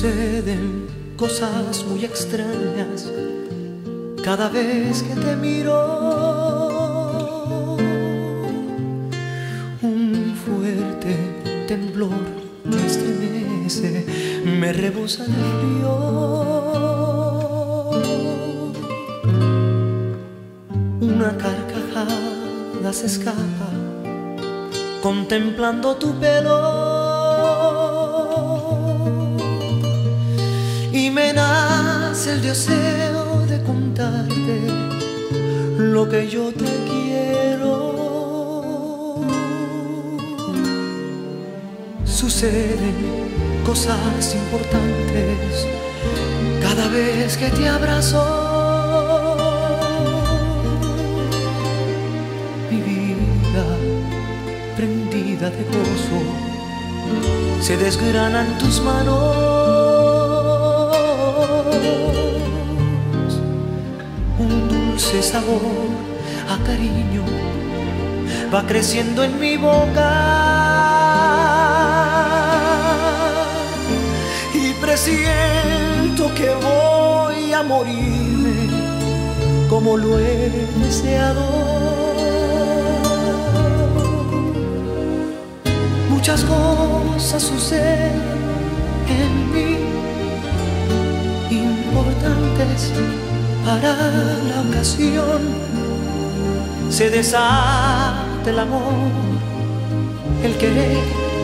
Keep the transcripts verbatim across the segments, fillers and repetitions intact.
Suceden cosas muy extrañas cada vez que te miro. Un fuerte temblor me estremece, me rebosa el frío. Una carcajada se escapa contemplando tu pelo. Y me nace el deseo de contarte lo que yo te quiero. Suceden cosas importantes cada vez que te abrazo. Mi vida prendida de gozo se desgrana en tus manos. Un dulce sabor a cariño va creciendo en mi boca y presiento que voy a morirme como lo he deseado. Muchas cosas suceden en mí, importantes para la ocasión. Se desata el amor, el querer,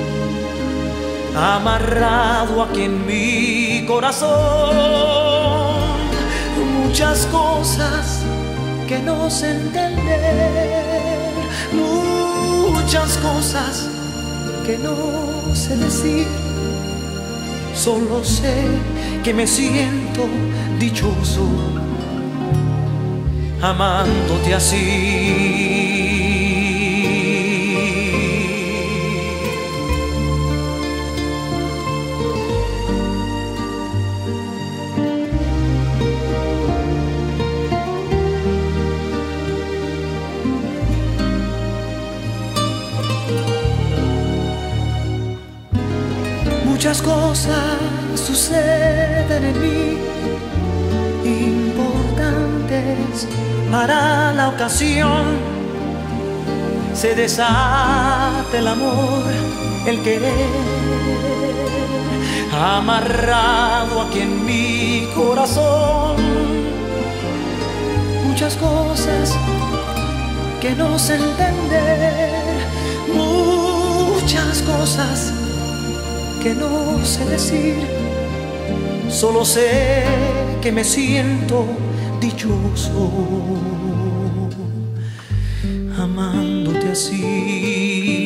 amarrado aquí en mi corazón. Muchas cosas que no sé entender, muchas cosas que no sé decir. Solo sé que me siento dichoso amándote así. Muchas cosas suceden en mí, importantes para la ocasión. Se desata el amor, el querer, amarrado aquí en mi corazón. Muchas cosas que no sé entender, muchas cosas que no sé decir. Solo sé que me siento dichoso amándote así.